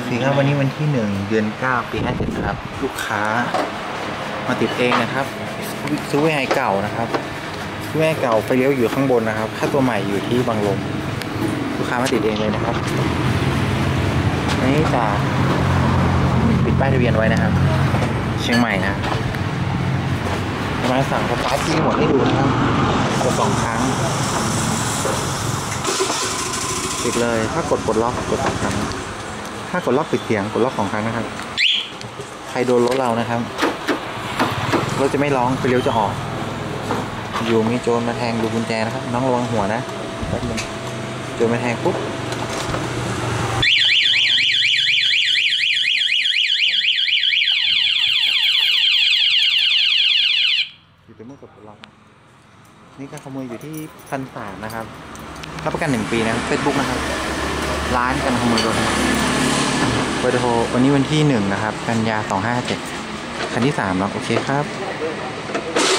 เคครับวันนี้วันที่1 เดือน 9 ปี 57นะครับลูกค้ามาติดเองนะครับซื้อไว้ให้เก่านะครับซื้อไว้ให้เก่าไฟเลี้ยวอยู่ข้างบนนะครับค่าตัวใหม่อยู่ที่บางลมลูกค้ามาติดเองเลยนะครับนี่จะปิดป้ายทะเบียนไว้นะครับเชียงใหม่นะมาสั่งสตาร์ทที่หมดให้ดูนะครับกด2 ครั้งปิดเลยถ้ากดปลดล็อกกด2 ครั้งถ้ากดล็อกปิดเสียงกดล็อก2 ครั้งนะครับใครโดนรถเรานะครับรถจะไม่ร้องไฟเลี้ยวจะออกอยู่มีโจรมาแทงดูกุญแจนะครับน้องระวังหัวนะแป๊บนึงโจรมาแทงปุ๊บอยู่แต่เมื่อกดปลดล็อกนี่การขโมยอยู่ที่1,300นะครับรับประกัน1 ปีนะเฟซบุ๊กนะครับร้านการขโมยรถเบอร์โทรวันนี้วันที่1นะครับกันยา2557คันที่3แล้วโอเคครับ